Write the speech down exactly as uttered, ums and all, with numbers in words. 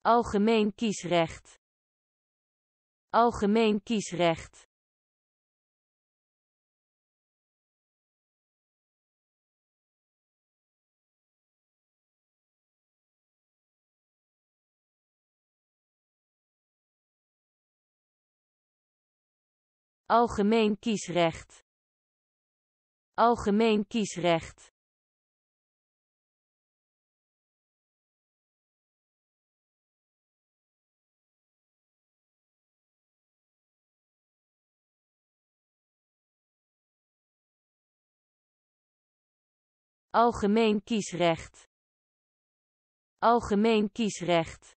Algemeen kiesrecht. Algemeen kiesrecht. Algemeen kiesrecht. Algemeen kiesrecht. Algemeen kiesrecht. Algemeen kiesrecht.